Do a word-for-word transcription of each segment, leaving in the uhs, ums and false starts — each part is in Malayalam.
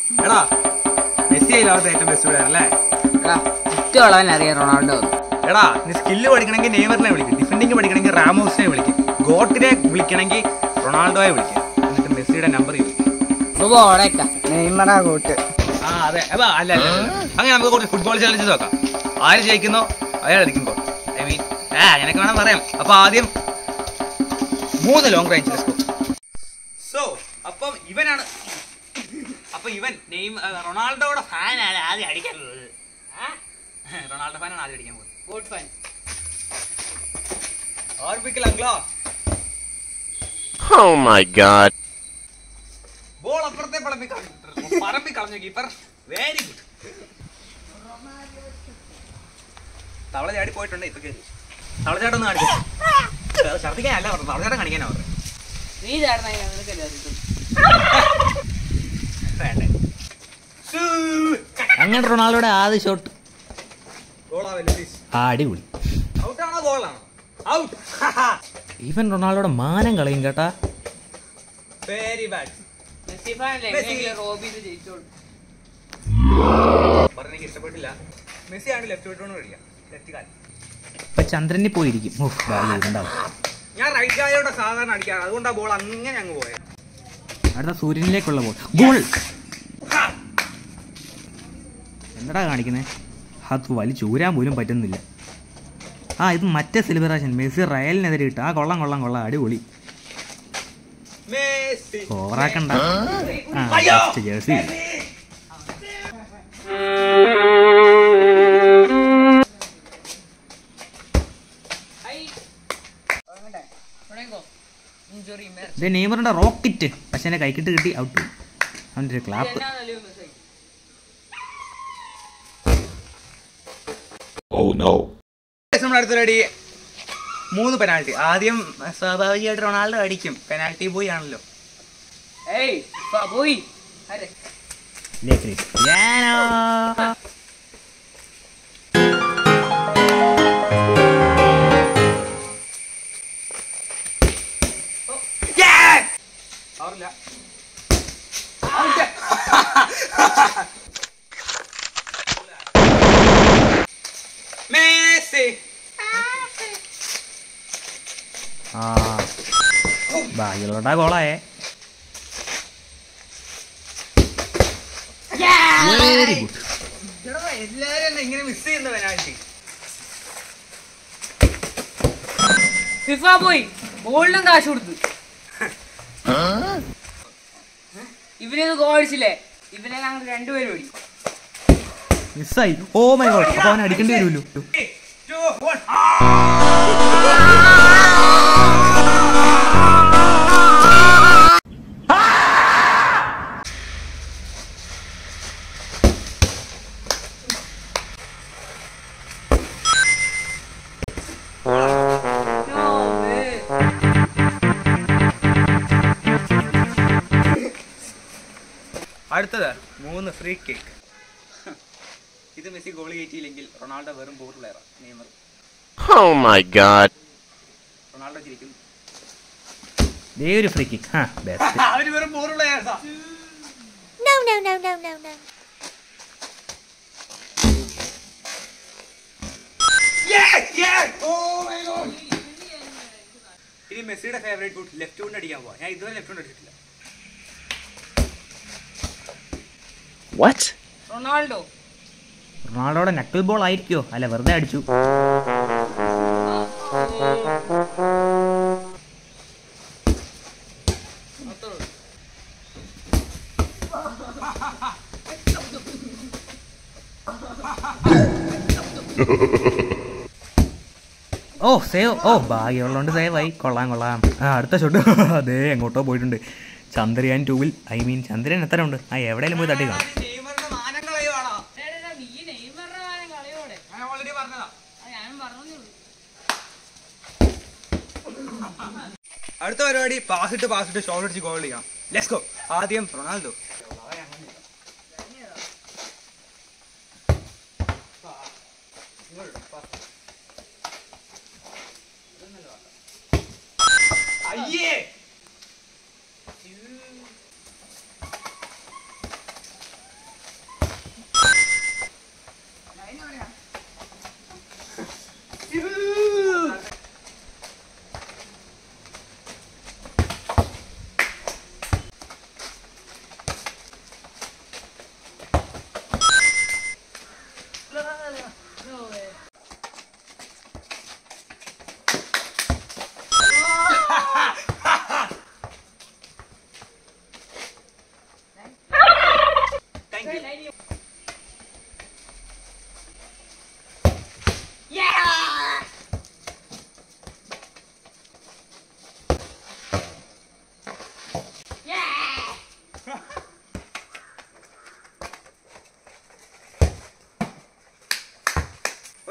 എടാ മെസ്സി ലോകത്തെ ഏറ്റവും ബെസ്റ്റ് പ്ലെയർ അല്ലേ? എടാ ചുറ്റുകളവൻ അറിയാം റൊണാൾഡോ. എടാ നീ സ്കില്ല് പഠിക്കണമെങ്കിൽ നെയ്മറിനെ വിളിക്കും, ഡിഫൻഡിങ് പഠിക്കണമെങ്കിൽ റാമോസിനെ വിളിക്കും, ഗോട്ടിനെ വിളിക്കണമെങ്കിൽ റൊണാൾഡോയെ വിളിക്കും, എന്നിട്ട് മെസ്സിയുടെ നമ്പർ ചോദിക്കും. നെയ്മറാ ഗോട്ട്. ആ അതെ അല്ല അല്ല അങ്ങനെ നമുക്ക് കുറച്ച് ഫുട്ബോൾ ചാലഞ്ച് നോക്കാം. ആര് ജയിക്കുന്നോ അയാളായിരിക്കും ഗോൾ. ഐ മീൻ ആ അങ്ങനെയൊക്കെ വേണം പറയാം. അപ്പൊ ആദ്യം മൂന്ന് ലോങ് റേഞ്ച് സോ അപ്പം ഇവനാണ് അപ്പൊ ഇവൻ നെയ്മ റൊണാൾഡോയുടെ ഫാനാണ് ആദ്യം അടിക്കാൻ പോകുന്നത്. റൊണാൾഡോ ഫാനാണ് ആദ്യം അടിക്കാൻ പോകുന്നത്. Goat fan. ഓർമ്മിക്കലോ Oh my god. ബോൾ അപ്പുറത്തെ പറമ്പി പറമ്പി കളഞ്ഞു കീപ്പർ. Very good. തവള ചാടി പോയിട്ടുണ്ട്. ഇപ്പൊ കേറി തവളച്ചാട്ടം ഒന്ന് കാണിച്ചു. ഛർദിക്കാനല്ല പറഞ്ഞു, തവളച്ചാട്ടം കാണിക്കാനാ പറഞ്ഞു. നീ ചാടുന്ന വേണ്ടേ. അങ്ങനെ റൊണാൾഡോയുടെ ആദ്യ ഷോട്ട് ഗോളാവല്ലേ പ്ലീസ്. ആ അടിപൊളി. ഔട്ടാണോ ഗോളാണോ? ഔട്ട്. ഈവൻ റൊണാൾഡോയുടെ മാനം കളയും കേട്ടാ. Very bad. മെസ്സി ഫാനല്ലേ റോബി ജയിച്ചോളൂ. പറഞ്ഞെനിക്ക് ഇഷ്ടപ്പെട്ടില്ല. മെസ്സി ആണ് ലെഫ്റ്റ് വിട്ടോണ്ട് കളിക്കാം. ലെഫ്റ്റ് കാൽ. ഇപ്പൊ ചന്ദ്രനിൽ പോയിരിക്കും. ഉണ്ടാവും. ഞാൻ റൈറ്റ് കാലോടെ സാധാരണ അടിക്കാറ്, അതുകൊണ്ട് ആ ബോൾ അങ്ങനെ അങ്ങ് പോയത്. അടുത്ത സൂര്യനിലേക്കുള്ള ബോൾ. ഗോൾ. എന്താടാ കാണിക്കുന്നേ? അത് വലിച്ചൂരാൻ പോലും പറ്റുന്നില്ല. ആ ഇത് മറ്റേ സെലിബ്രേഷൻ മെസ്സി റയലിനെതിരെ ഇട്ട്. ആ കൊള്ളാം കൊള്ളാം കൊള്ളാം അടിപൊളി. ഓവറാക്കണ്ട. ആ ജേഴ്സി. ഇത് നെയ്മറിന്റെ റോക്കറ്റ്. പക്ഷെ എന്നെ കൈക്കിട്ട് കിട്ടി. ഔട്ട്. അവൻ്റെ ഒരു ക്ലാപ്പ്. അടുത്ത റെഡി. മൂന്ന് പെനാൽറ്റി. ആദ്യം സ്വാഭാവികമായിട്ട് റൊണാൾഡോ അടിക്കും. പെനാൽറ്റി ബോയ് ആണല്ലോ. ആ ബാക്കിയുള്ളോട്ടാ ഗോളായേ. Very good. എല്ലാരും ഇങ്ങനെ മിസ് ചെയ്യുന്ന പെനാൽറ്റി. ഫിഫ പോയി ഗോളിനും കാശ് കൊടുത്തു. ഇവനൊന്ന് ഗോൾ അടിച്ചില്ലേ, ഇവനെ ഞങ്ങൾ രണ്ടുപേരും ഓടി മിസ്സായി. Oh my god. അപ്പൊ അവൻ അടിക്കേണ്ടി വരുമല്ലോ. അടുത്തത് മൂന്ന് ഫ്രീ കിക്ക്. ഇത് മെസ്സി ഗോൾ കയറ്റിയില്ലെങ്കിൽ റൊണാൾഡോ വെറും ബോർ പ്ലെയറാണ്. Neymar. Oh my god. Ronaldo ചിരിക്കുന്നു. ദേ ഒരു ഫ്രീ കിക്ക്. ഹാ ബെസ്റ്റ്. അവര് വെറും ബോർ പ്ലെയറാ. No no no no no no. Yes yes. Oh my god. ഇനി മെസ്സിയുടെ ഫേവറേറ്റ് ഫുഡ് ലെഫ്റ്റ് കൊണ്ട് അടിക്കാൻ പോവാ. ഞാൻ ഇതുവരെ ലെഫ്റ്റ് കൊണ്ട് അടിച്ചിട്ടില്ല. What? റൊണാൾഡോ. റൊണാൾഡോയുടെ നക്കിൾ ബോൾ ആയിരിക്കോ? അല്ല വെറുതെ അടിച്ചു. ഓ സേവ്. ഓ ഭാഗ്യമുള്ളതുകൊണ്ട് സേവ് ആയി. കൊള്ളാം കൊള്ളാം. ആ അടുത്ത ഷോട്ട്. അതേ എങ്ങോട്ടോ പോയിട്ടുണ്ട്. ചന്ദ്രയാൻ ടൂവിൽ ഐ മീൻ ചന്ദ്രൻ എത്ര ഉണ്ട്? ആ എവിടെയെങ്കിലും പോയി തട്ടി കാണും. അടുത്ത പരിപാടി പാസിട്ട് പാസിട്ട് ഷോട്ട് അടിച്ച് ഗോൾ ചെയ്യാം. Let's go. ആദ്യം റൊണാൾഡോ. അയ്യേ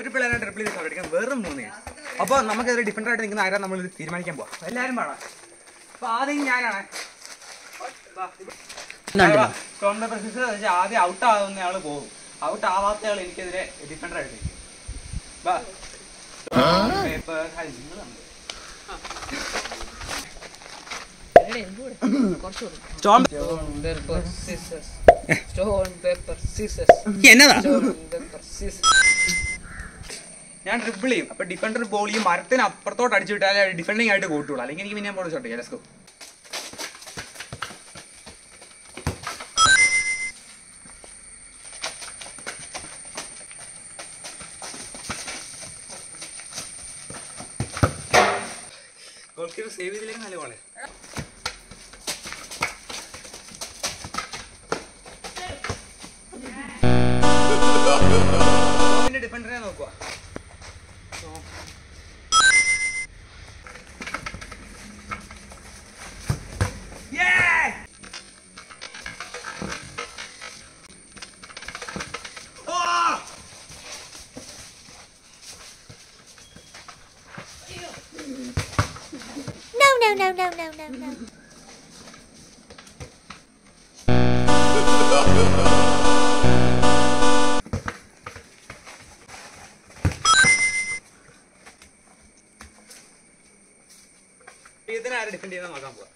ഒരു പിള്ളേരെ ട്രിപ്പിൾ ചെയ്ത് കളിക്കാൻ വെറും മൂന്ന്. അപ്പോൾ നമുക്കതൊരു ഡിഫറൻ്റ് ആയിട്ട് നിൽക്കുന്ന ആരാ നമ്മൾ തീരുമാനിക്കാൻ പോവാം. എല്ലാവരും പാടാം. അപ്പോൾ ആദ്യം ഞാനാണ് സ്റ്റോൺ പേപ്പർ സിസേഴ്സ് വെച്ചാൽ ആദ്യം ഔട്ട് ആവുന്ന ആൾ പോകും. ഔട്ട് ആവാത്ത ആൾ എനിക്കെതിരെ ഡിഫറൻ്റ് ആയിട്ട് നിൽക്കും. പേപ്പർ എന്നതാ ഞാൻ ട്രിപ്പിൾ ചെയ്യും. അപ്പൊ ഡിഫൻഡർ ബോൾ ഈ മരത്തിന് അപ്പുറത്തോട്ട് അടിച്ചു വിട്ടാലേ ഡിഫൻഡിങ് ആയിട്ട് കൂട്ടുള്ളൂ. അല്ലെങ്കിൽ എനിക്ക് പിന്നെ ബോൾ ഷോട്ട് ചെയ്യാം. Let's go. Goalkeeper save ചെയ്തില്ലെങ്കിൽ നല്ല ബോളേ. ഡിഫൻഡറെ നോക്കുക. No, no, no, no, no, no, no. ഇതിനാരെ ഡിഫെൻഡ് ചെയ്യുന്ന നോക്കാൻ പോവാ.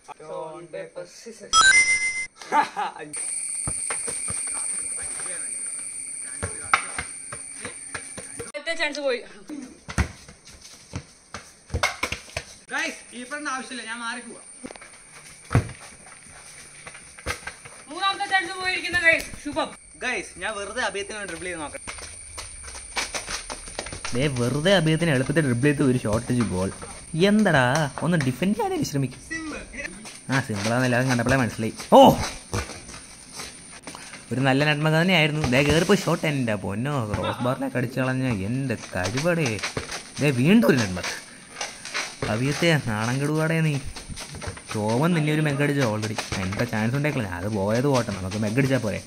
ചാൻസ് പോയി. ഗൈസ് കീപ്പറിന്റെ ആവശ്യമില്ല, ഞാൻ മാറി പോവാ. മൂന്നാമത്തെ ചാൻസ് പോയിരിക്കുന്ന ഗൈസ് ശുഭം. ഗൈസ് ഞാൻ വെറുതെ അഭിയത്തിന് ഡ്രിബിൾ ചെയ്ത് നോക്കാം. ദേ വെറുതെ അഭിയത്തിന് എളുപ്പത്തിൽ ഡ്രിബിൾ ചെയ്ത് ഒരു ഷോട്ട് ഗോൾ. എന്താടാ ഒന്ന് ഡിഫെൻഡ് ചെയ്യാനേ വിശ്രമിക്കും. ആ സിമ്പിളാന്ന് എല്ലാവരും കണ്ടപ്പോഴേ മനസ്സിലായി. ഓ ഒരു നല്ല നന്മ തന്നെയായിരുന്നു. ദേ കയറിപ്പോയി ഷോട്ട്. എൻ്റെ പൊന്നോ ക്രോസ് ബാറിലേക്ക് അടിച്ചു കളഞ്ഞ എൻ്റെ കഴിവടേ. ദേ വീണ്ടും ഒരു നന്മ. അഭിയത്തെ നാണം കെടുവാടേ നീ. ശോഭൻ നിന്നെ ഒരു മെഗടിച്ചോ ഓൾറെഡി. എൻ്റെ ചാൻസ് ഉണ്ടായിട്ടില്ല. അത് പോയത് പോട്ടെ, നമുക്ക് മെഗടിച്ചാൽ പോരെ.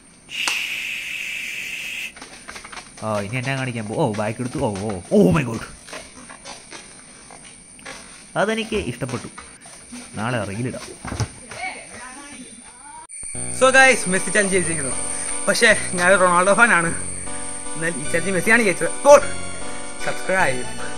ഓ ഇനി എന്നാ കാണിക്കാൻ പോ. ഓ ബാക്ക് എടുത്തു. ഓ ഓ ഓ മൈ ഗോഡ്, അതെനിക്ക് ഇഷ്ടപ്പെട്ടു. നാളെ റീലിടാം. സോ ഗൈസ് മെസ്സി ചാലഞ്ച് ചെയ്തിരിക്കുന്നു. പക്ഷേ ഞാൻ റൊണാൾഡോ ഫാനാണ്. എന്നാൽ ഈ ചാലഞ്ച് മെസ്സിയാണ് ജയിച്ചത്. അപ്പോൾ സബ്സ്ക്രൈബ്.